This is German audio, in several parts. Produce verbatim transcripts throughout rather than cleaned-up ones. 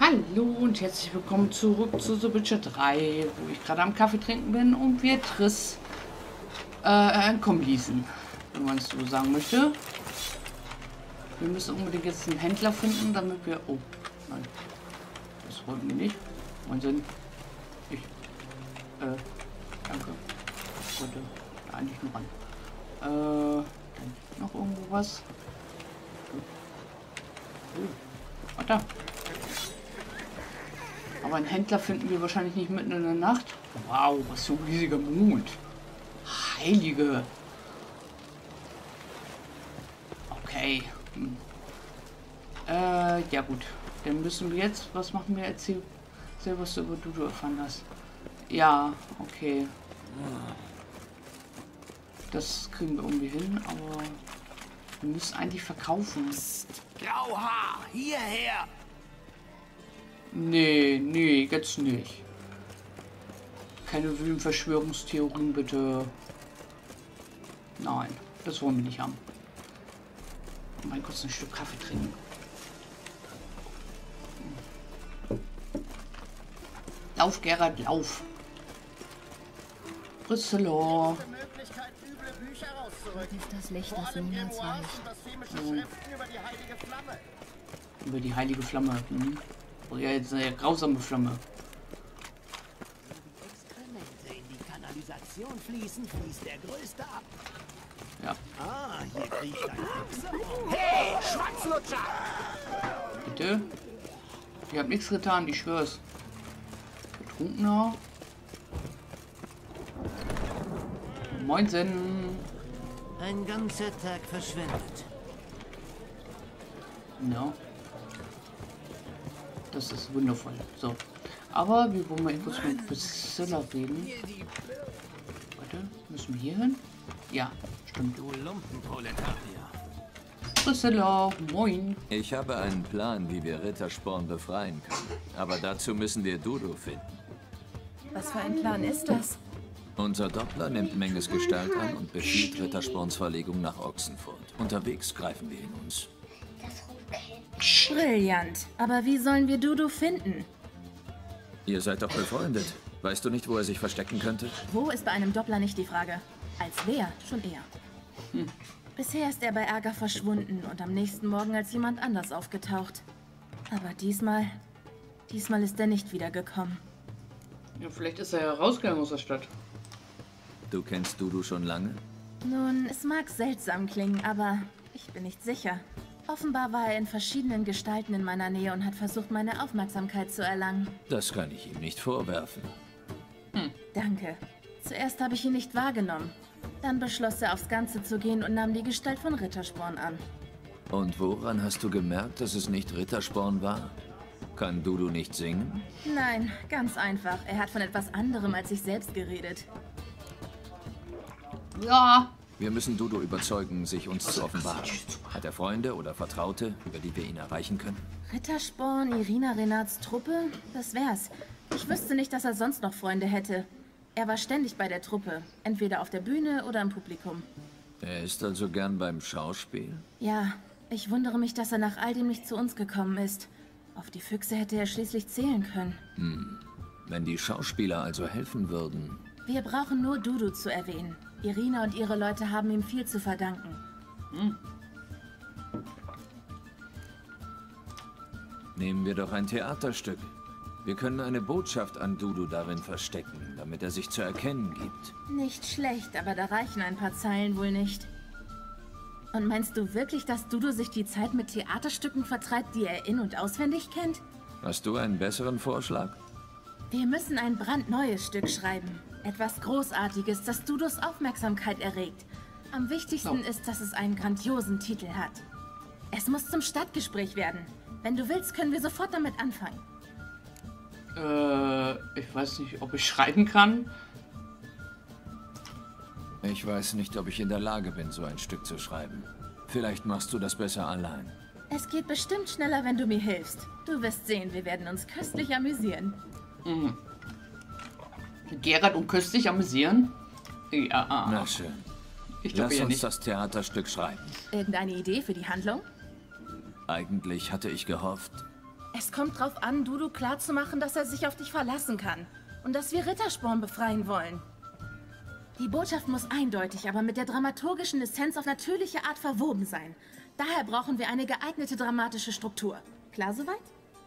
Hallo und herzlich willkommen zurück zu The Witcher drei, wo ich gerade am Kaffee trinken bin und wir Triss äh, entkommen ließen, wenn man es so sagen möchte. Wir müssen unbedingt jetzt einen Händler finden, damit wir... Oh, nein. Das wollten wir nicht. Wahnsinn. Ich... Äh, danke. Ich wollte eigentlich nur ran. Äh, noch irgendwo was? Oh, oh da. Aber einen Händler finden wir wahrscheinlich nicht mitten in der Nacht. Wow, was für ein riesiger Mond. Heilige. Okay. Hm. Äh, ja gut. Dann müssen wir jetzt... Was machen wir? Erzähl, erzähl was du über Dudu erfahren hast. Ja, okay. Das kriegen wir irgendwie hin, aber... Wir müssen eigentlich verkaufen. Psst, Grauhaar, hierher! Nee, nee, jetzt nicht. Keine wilden Verschwörungstheorien, bitte. Nein, das wollen wir nicht haben. Mal kurz ein Stück Kaffee trinken. Lauf, Gerhard, lauf. Priscilla. Ist das Licht, das niemals weicht. Oh. Über die heilige Flamme. Hm. Oh ja, jetzt eine grausame Flamme. Exkremente in die Kanalisation fließen, fließt der Größte ab. Ja. Ah, hier kriecht ein Füchse. Hey, Schwanzlutscher! Bitte? Ich hab nichts getan, ich schwör's. Betrunkener. Moinsen. Ein ganzer Tag verschwendet. Ja. Das ist wundervoll. So. Aber wir wollen mal kurz mit Priscilla reden. Warte, müssen wir hier hin? Ja, stimmt. Du Lumpenproletarier. Priscilla, moin. Ich habe einen Plan, wie wir Rittersporn befreien können. Aber dazu müssen wir Dudu finden. Was für ein Plan ist das? Unser Doppler nimmt Menges Gestalt an und befiehlt Rittersporns Verlegung nach Ochsenfurt. Unterwegs greifen wir ihn uns. Brillant. Aber wie sollen wir Dudu finden? Ihr seid doch befreundet. Weißt du nicht, wo er sich verstecken könnte? Wo ist bei einem Doppler nicht die Frage? Als wer schon eher. Hm. Bisher ist er bei Ärger verschwunden und am nächsten Morgen als jemand anders aufgetaucht. Aber diesmal... Diesmal ist er nicht wiedergekommen. Ja, vielleicht ist er ja rausgegangen aus der Stadt. Du kennst Dudu schon lange? Nun, es mag seltsam klingen, aber ich bin nicht sicher. Offenbar war er in verschiedenen Gestalten in meiner Nähe und hat versucht, meine Aufmerksamkeit zu erlangen. Das kann ich ihm nicht vorwerfen. Hm. Danke. Zuerst habe ich ihn nicht wahrgenommen. Dann beschloss er, aufs Ganze zu gehen und nahm die Gestalt von Rittersporn an. Und woran hast du gemerkt, dass es nicht Rittersporn war? Kann Dudu nicht singen? Nein, ganz einfach. Er hat von etwas anderem als sich selbst geredet. Ja. Wir müssen Dudu überzeugen, sich uns zu offenbaren. Hat er Freunde oder Vertraute, über die wir ihn erreichen können? Rittersporn, Irina Renats Truppe? Das wär's. Ich wüsste nicht, dass er sonst noch Freunde hätte. Er war ständig bei der Truppe. Entweder auf der Bühne oder im Publikum. Er ist also gern beim Schauspiel? Ja, ich wundere mich, dass er nach all dem nicht zu uns gekommen ist. Auf die Füchse hätte er schließlich zählen können. Hm. Wenn die Schauspieler also helfen würden... Wir brauchen nur Dudu zu erwähnen. Irina und ihre Leute haben ihm viel zu verdanken. Hm. Nehmen wir doch ein Theaterstück. Wir können eine Botschaft an Dudu darin verstecken, damit er sich zu erkennen gibt. Nicht schlecht, aber da reichen ein paar Zeilen wohl nicht. Und meinst du wirklich, dass Dudu sich die Zeit mit Theaterstücken vertreibt, die er in- und auswendig kennt? Hast du einen besseren Vorschlag? Wir müssen ein brandneues Stück schreiben. Etwas Großartiges, das Dudus Aufmerksamkeit erregt. Am wichtigsten Oh. ist, dass es einen grandiosen Titel hat. Es muss zum Stadtgespräch werden. Wenn du willst, können wir sofort damit anfangen. Äh, ich weiß nicht, ob ich schreiben kann. Ich weiß nicht, ob ich in der Lage bin, so ein Stück zu schreiben. Vielleicht machst du das besser allein. Es geht bestimmt schneller, wenn du mir hilfst. Du wirst sehen, wir werden uns köstlich amüsieren. Mhm. Gerhard und köstlich amüsieren? Ja. Na schön. Ich glaube Lass ja uns nicht. das Theaterstück schreiben. Irgendeine Idee für die Handlung? Eigentlich hatte ich gehofft. Es kommt drauf an, Dudu klarzumachen, dass er sich auf dich verlassen kann. Und dass wir Rittersporn befreien wollen. Die Botschaft muss eindeutig, aber mit der dramaturgischen Essenz auf natürliche Art verwoben sein. Daher brauchen wir eine geeignete dramatische Struktur. Klar soweit?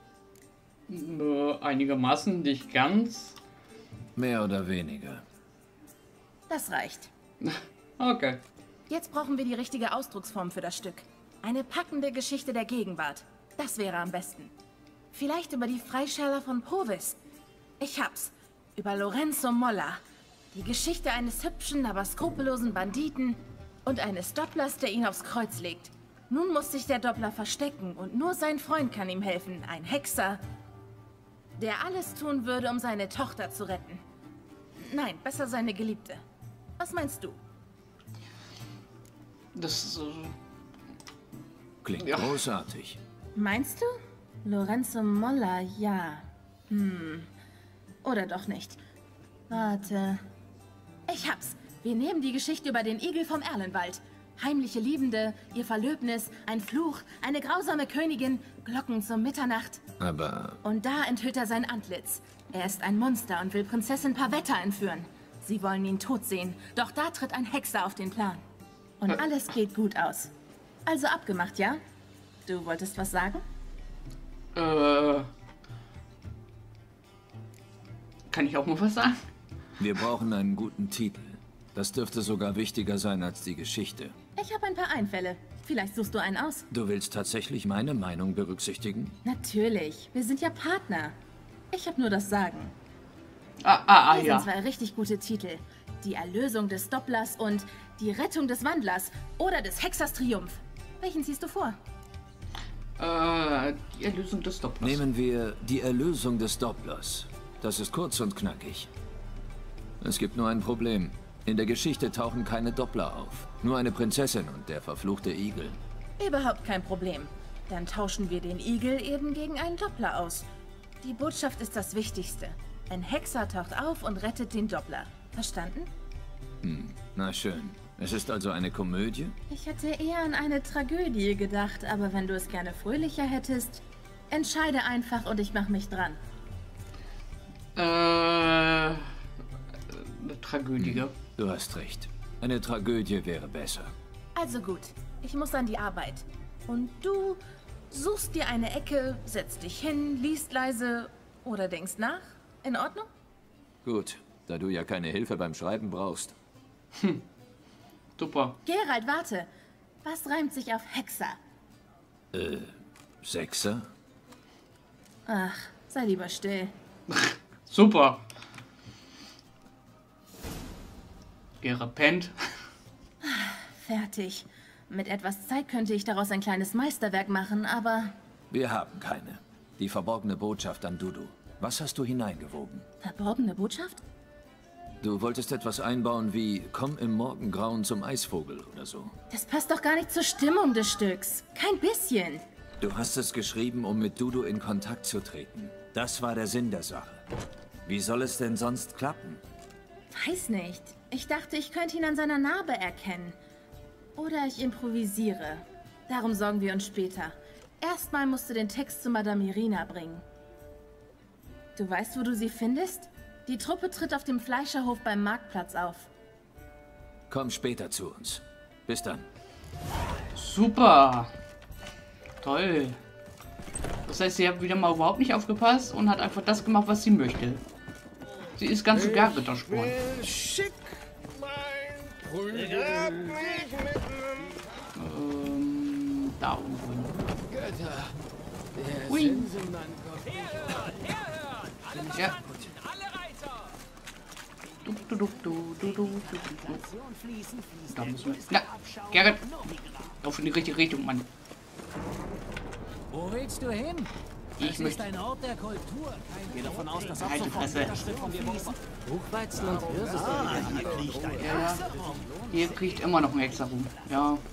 Äh, einigermaßen, nicht ganz. Mehr oder weniger. Das reicht. Okay. Jetzt brauchen wir die richtige Ausdrucksform für das Stück. Eine packende Geschichte der Gegenwart. Das wäre am besten. Vielleicht über die Freischärler von Povis. Ich hab's. Über Lorenzo Molla. Die Geschichte eines hübschen, aber skrupellosen Banditen und eines Dopplers, der ihn aufs Kreuz legt. Nun muss sich der Doppler verstecken und nur sein Freund kann ihm helfen. Ein Hexer, der alles tun würde, um seine Tochter zu retten. Nein, besser seine Geliebte. Was meinst du? Das äh, Klingt Ja. großartig. Meinst du? Lorenzo Molla, ja. Hm. Oder doch nicht. Warte. Ich hab's. Wir nehmen die Geschichte über den Igel vom Erlenwald. Heimliche Liebende, ihr Verlöbnis, ein Fluch, eine grausame Königin, Glocken zur Mitternacht. Aber Und da enthüllt er sein Antlitz. Er ist ein Monster und will Prinzessin Pavetta entführen. Sie wollen ihn tot sehen, doch da tritt ein Hexer auf den Plan. Und alles geht gut aus. Also abgemacht, ja? Du wolltest was sagen? äh, kann ich auch mal was sagen? wir brauchen einen guten Titel. Das dürfte sogar wichtiger sein als die Geschichte. Ich habe ein paar Einfälle. Vielleicht suchst du einen aus. Du willst tatsächlich meine Meinung berücksichtigen? Natürlich. Wir sind ja Partner. Ich habe nur das Sagen. Ah, ah, ah Hier ja. sind zwei richtig gute Titel. Die Erlösung des Dopplers und die Rettung des Wandlers oder des Hexers Triumph. Welchen ziehst du vor? Äh, die Erlösung des Dopplers. Nehmen wir die Erlösung des Dopplers. Das ist kurz und knackig. Es gibt nur ein Problem. In der Geschichte tauchen keine Doppler auf. Nur eine Prinzessin und der verfluchte Igel. Überhaupt kein Problem. Dann tauschen wir den Igel eben gegen einen Doppler aus. Die Botschaft ist das Wichtigste. Ein Hexer taucht auf und rettet den Doppler. Verstanden? Na schön. Es ist also eine Komödie? Ich hätte eher an eine Tragödie gedacht, aber wenn du es gerne fröhlicher hättest, entscheide einfach und ich mache mich dran. Äh, eine Tragödie. Du hast recht. Eine Tragödie wäre besser. Also gut, ich muss an die Arbeit. Und du suchst dir eine Ecke, setzt dich hin, liest leise oder denkst nach. In Ordnung? Gut, da du ja keine Hilfe beim Schreiben brauchst. Super. Gerald, warte. Was reimt sich auf Hexer? Sechser? Ach, sei lieber still. Super. Gerard pennt. Fertig. Mit etwas Zeit könnte ich daraus ein kleines Meisterwerk machen, aber Wir haben keine. Die verborgene Botschaft an Dudu. Was hast du hineingewoben? verborgene Botschaft? Du wolltest etwas einbauen wie Komm im Morgengrauen zum Eisvogel oder so. Das passt doch gar nicht zur Stimmung des Stücks. Kein bisschen. Du hast es geschrieben, um mit Dudu in Kontakt zu treten. Das war der Sinn der Sache. Wie soll es denn sonst klappen? Weiß nicht. Ich dachte, ich könnte ihn an seiner Narbe erkennen. Oder ich improvisiere. Darum sorgen wir uns später. Erstmal musst du den Text zu Madame Irina bringen. Du weißt, wo du sie findest? Die Truppe tritt auf dem Fleischerhof beim Marktplatz auf. Komm später zu uns. Bis dann. Super. Toll. Das heißt, sie hat wieder mal überhaupt nicht aufgepasst und hat einfach das gemacht, was sie möchte. Sie ist ganz und gar Rittersporn. Schick, mein Brüder, hab mich mit Ähm, da oben. Götter. Der Ui. Sensenmann kommt. Ja. Du, du, du, du, du, du, du, du. Fließen, fließt Da der müssen wir. größte Ja, Abschaum Gerrit. Novigrad. Lauf in die richtige Richtung, Mann. Wo willst du hin? Ich Das möchte- ist ein Ort der Kultur. Geh davon aus, dass ab Halt die sofort Fresse. jeder Schritt von dir fließen. Buchweizen und Hirse ah, hier kriecht ein Ja, ja. Hier kriegt immer noch ein Hexer rum. Ja. Äh,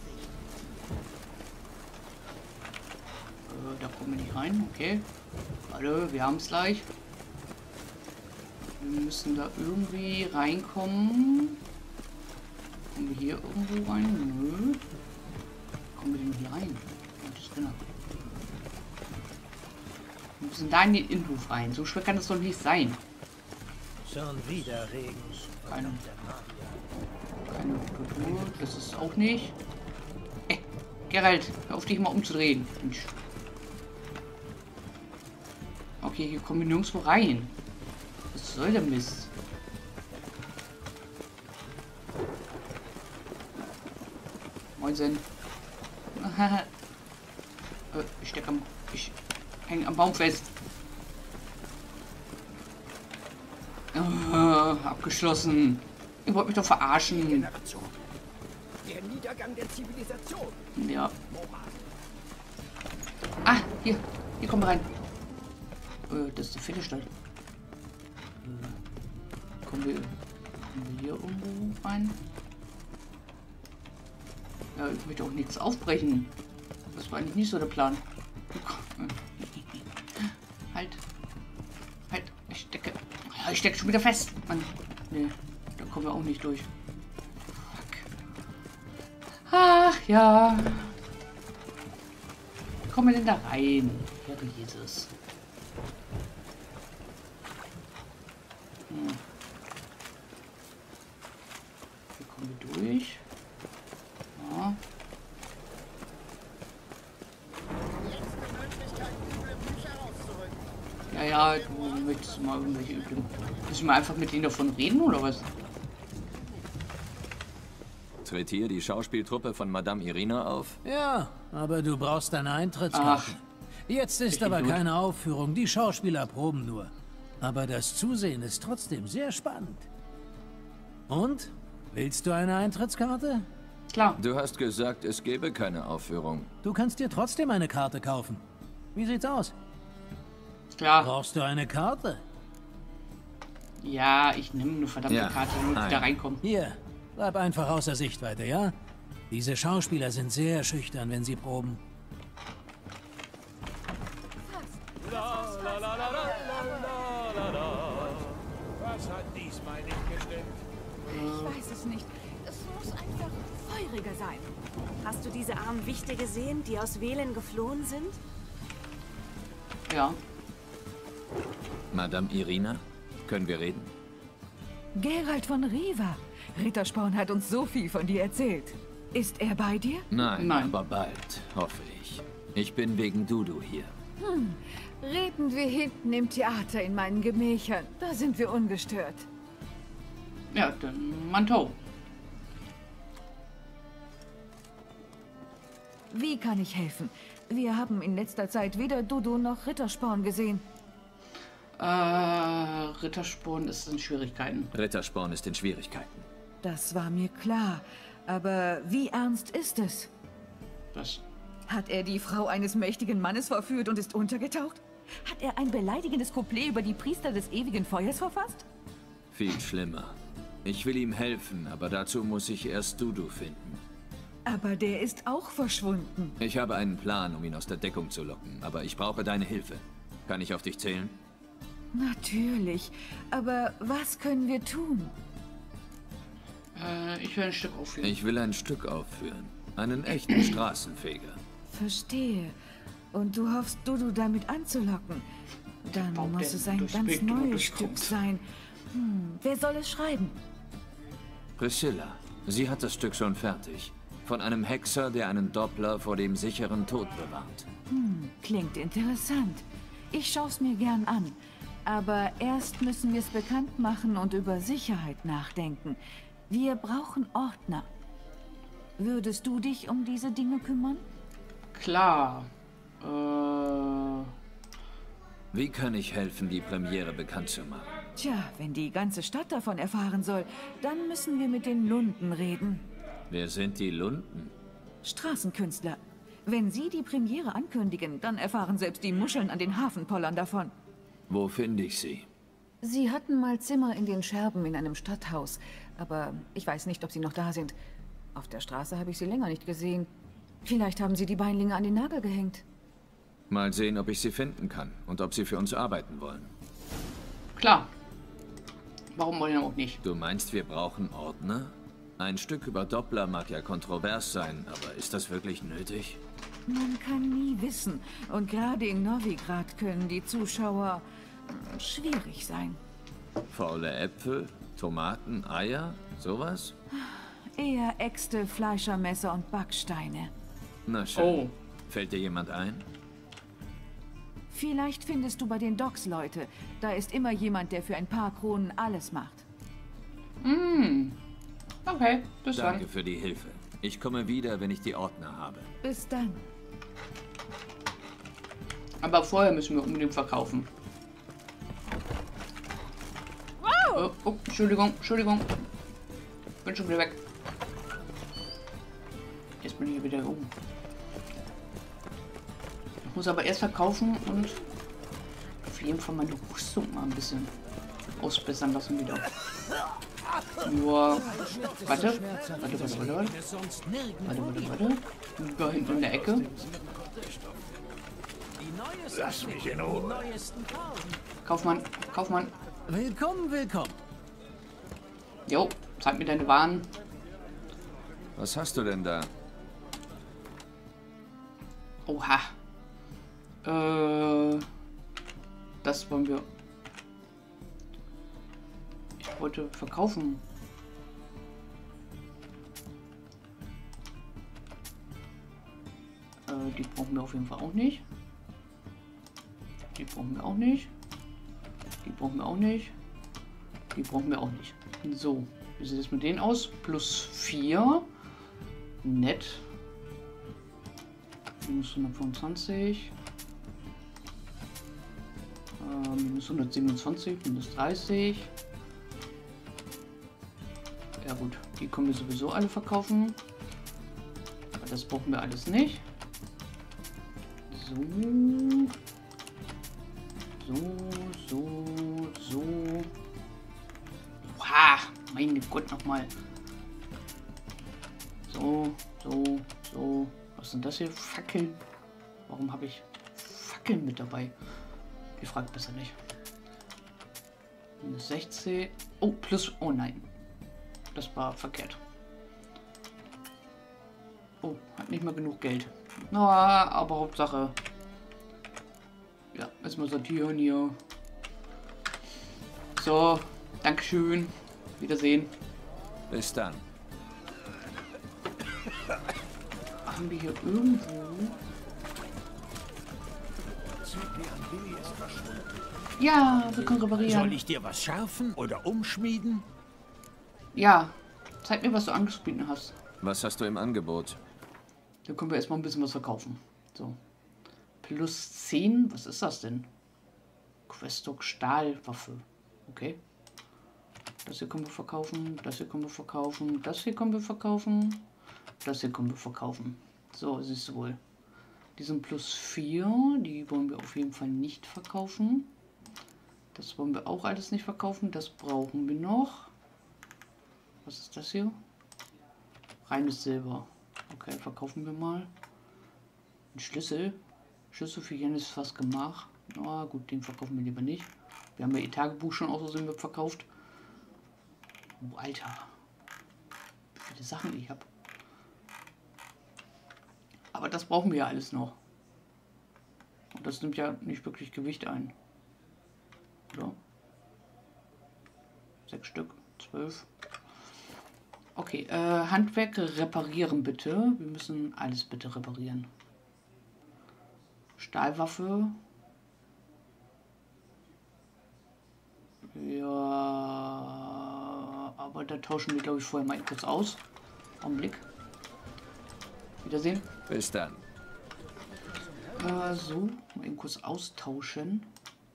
da kommen wir nicht rein. Okay. Warte, wir haben es gleich. Wir müssen da irgendwie reinkommen. Kommen wir hier irgendwo rein? Nö. Kommen wir denn hier rein? Das ist genau. Wir müssen da in den Innenhof rein. So schwer kann das doch nicht sein. Schon wieder Regen. Keine, keine Kultur, das ist auch nicht. Ey, Geralt, hör auf dich mal umzudrehen. Mensch. Okay, hier kommen wir nirgendwo rein. Was soll der Mist? Moinsen. Ich stecke am... Ich hänge am Baum fest. Oh, abgeschlossen. Ihr wollt mich doch verarschen. Generation. Der Niedergang der Zivilisation. Ja. Ah, hier. Hier kommen wir rein. Äh, das ist der Viertelstadt. Äh, kommen, wir, kommen wir hier irgendwo rein? Ja, ich möchte auch nichts aufbrechen. Das war eigentlich nicht so der Plan. Halt. Halt. Ich stecke. Ich stecke schon wieder fest. Mann. Nee, da kommen wir auch nicht durch. Fuck. Ach ja. Wie kommen wir denn da rein? Herr Jesus. Hm. Hier kommen wir durch. Ja. Ja, ja, du möchtest mal irgendwelche üben. Müssen wir einfach mit denen davon reden, oder was? Tritt hier die Schauspieltruppe von Madame Irina auf? Ja, aber du brauchst eine Eintrittskarte. Ach. Jetzt ist aber keine Aufführung, die Schauspieler proben nur. Aber das Zusehen ist trotzdem sehr spannend. Und? Willst du eine Eintrittskarte? Klar. Du hast gesagt, es gäbe keine Aufführung. Du kannst dir trotzdem eine Karte kaufen. Wie sieht's aus? Klar. Brauchst du eine Karte? Ja, ich nehme eine verdammte Ja, Karte, damit ich da ein. reinkomme. Hier, bleib einfach außer Sichtweite, ja? Diese Schauspieler sind sehr schüchtern, wenn sie proben. Was hat diesmal nicht gestimmt? Ich weiß es nicht. Es muss einfach feuriger sein. Hast du diese armen Wichte gesehen, die aus Velen geflohen sind? Ja. Madame Irina, können wir reden? Geralt von Riva. Rittersporn hat uns so viel von dir erzählt. Ist er bei dir? Nein, Nein. aber bald, hoffe ich. Ich bin wegen Dudu hier. Reden wir hinten im Theater in meinen Gemächern. Da sind wir ungestört. Ja, dann Manteau. Wie kann ich helfen? Wir haben in letzter Zeit weder Dudu noch Rittersporn gesehen. Äh, Rittersporn ist in Schwierigkeiten. Rittersporn ist in Schwierigkeiten. Das war mir klar. Aber wie ernst ist es? Das. Hat er die Frau eines mächtigen Mannes verführt und ist untergetaucht? Hat er ein beleidigendes Couplet über die Priester des ewigen Feuers verfasst? Viel schlimmer. Ich will ihm helfen, aber dazu muss ich erst Dudu finden. Aber der ist auch verschwunden. Ich habe einen Plan, um ihn aus der Deckung zu locken, aber ich brauche deine Hilfe. Kann ich auf dich zählen? Natürlich. Aber was können wir tun? Äh, ich will ein Stück aufführen. Ich will ein Stück aufführen. Einen echten Straßenfeger. Verstehe. Und du hoffst, Dudu damit anzulocken. Dann baut muss denn es ein durchs ganz Bild, wo er neues durchkommt. Stück sein. Hm, wer soll es schreiben? Priscilla. Sie hat das Stück schon fertig. Von einem Hexer, der einen Doppler vor dem sicheren Tod bewahrt. Klingt interessant. Ich schaue es mir gern an. Aber erst müssen wir es bekannt machen und über Sicherheit nachdenken. Wir brauchen Ordner. Würdest du dich um diese Dinge kümmern? Klar. Äh, Wie kann ich helfen, die Premiere bekannt zu machen? Tja, wenn die ganze Stadt davon erfahren soll, dann müssen wir mit den Lunden reden. Wer sind die Lunden? Straßenkünstler. Wenn sie die Premiere ankündigen, dann erfahren selbst die Muscheln an den Hafenpollern davon. Wo finde ich sie? Sie hatten mal Zimmer in den Scherben in einem Stadthaus. Aber ich weiß nicht, ob sie noch da sind. Auf der Straße habe ich sie länger nicht gesehen. Vielleicht haben sie die Beinlinge an den Nagel gehängt. Mal sehen, ob ich sie finden kann und ob sie für uns arbeiten wollen. klar. Warum wollen wir auch nicht? Du meinst, wir brauchen Ordner? Ein Stück über Doppler mag ja kontrovers sein, aber ist das wirklich nötig? Man kann nie wissen. Und gerade in Novigrad können die Zuschauer hm, schwierig sein. Faule Äpfel, Tomaten, Eier, sowas? Eher Äxte, Fleischermesser und Backsteine. Na schön. Oh. Fällt dir jemand ein? Vielleicht findest du bei den Docks Leute. Da ist immer jemand, der für ein paar Kronen alles macht. Hm. Okay, bis dann. Danke für die Hilfe. Ich komme wieder, wenn ich die Ordner habe. Bis dann. Aber vorher müssen wir unbedingt verkaufen. Oh, oh, Entschuldigung, Entschuldigung. Bin schon wieder weg. Jetzt bin ich wieder oben. Ich muss aber erst verkaufen und auf jeden Fall meine Rüstung mal ein bisschen ausbessern lassen wieder. Nur, warte, warte, warte, warte, warte, warte, warte, warte, da hinten in der Ecke. Lass mich in Ruhe. Kaufmann, Kaufmann. Willkommen, willkommen. Jo, zeig mir deine Waren. Was hast du denn da? Oha. Äh, das wollen wir. Ich wollte verkaufen. Äh, die brauchen wir auf jeden Fall auch nicht. Die brauchen wir auch nicht. Die brauchen wir auch nicht. Die brauchen wir auch nicht. So, wie sieht es mit denen aus? Plus vier. Nett. Minus hundertfünfundzwanzig. Äh, minus hundertsiebenundzwanzig. Minus dreißig. Ja gut, die können wir sowieso alle verkaufen. Aber das brauchen wir alles nicht. So. So, so, so. Oha, meine Gott, nochmal. So, so, so. Was sind das hier? Fackeln. Warum habe ich Fackeln mit dabei? Die fragt besser nicht. Minus sechzehn. Oh, plus. Oh nein. Das war verkehrt. Oh, hat nicht mehr genug Geld. Na, aber Hauptsache. Ja, erstmal sortieren hier. So, Dankeschön. Wiedersehen. Bis dann. Haben wir hier irgendwo... Ja, wir können reparieren. Soll ich dir was schärfen oder umschmieden? Ja, zeig mir, was du angespielt hast. Was hast du im Angebot? Da können wir erstmal ein bisschen was verkaufen. So. Plus zehn, was ist das denn? Questock Stahlwaffe. Okay. Das hier können wir verkaufen, das hier können wir verkaufen, das hier können wir verkaufen, das hier können wir verkaufen. So, siehst du wohl. Die sind plus vier, die wollen wir auf jeden Fall nicht verkaufen. Das wollen wir auch alles nicht verkaufen, das brauchen wir noch. Was ist das hier? Reines Silber. Okay, verkaufen wir mal. Ein Schlüssel. Schlüssel für Janis fast gemacht. Na gut, den verkaufen wir lieber nicht. Wir haben ja ihr Tagebuch schon aus Versehen mit verkauft. Oh, Alter. Wie viele Sachen ich habe. Aber das brauchen wir ja alles noch. Und das nimmt ja nicht wirklich Gewicht ein. Oder? Sechs Stück. Zwölf. Okay, äh, Handwerk reparieren bitte. Wir müssen alles bitte reparieren. Stahlwaffe. Ja, aber da tauschen wir, glaube ich, vorher mal kurz aus. Augenblick. Wiedersehen. Bis dann. Äh, so, mal eben kurz austauschen.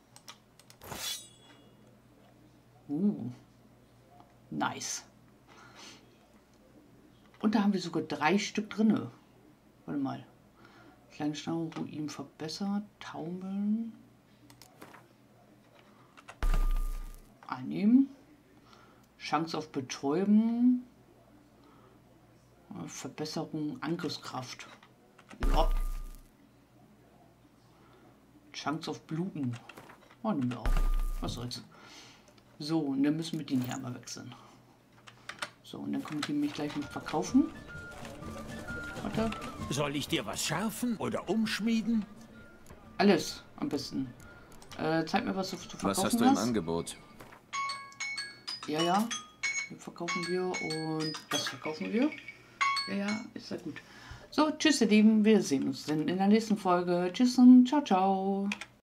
Uh, nice. Und da haben wir sogar drei Stück drinne. Warte mal. Kleine Stau, Ruin verbessert. Taumeln. Einnehmen. Chance auf Betäuben. Verbesserung Angriffskraft. Ja. Chance auf Bluten. Oh, nehmen wir auch. Was soll's. So, und dann müssen wir den hier einmal wechseln. So, und dann können wir mich gleich mit verkaufen. Warte. Soll ich dir was schärfen oder umschmieden? Alles am besten. Äh, zeig mir, was du zu verkaufen hast. Was hast du im Angebot? Ja, ja. Das verkaufen wir und das verkaufen wir. Ja, ja, ist ja gut. So, tschüss ihr Lieben. Wir sehen uns dann in der nächsten Folge. Tschüss und ciao, ciao.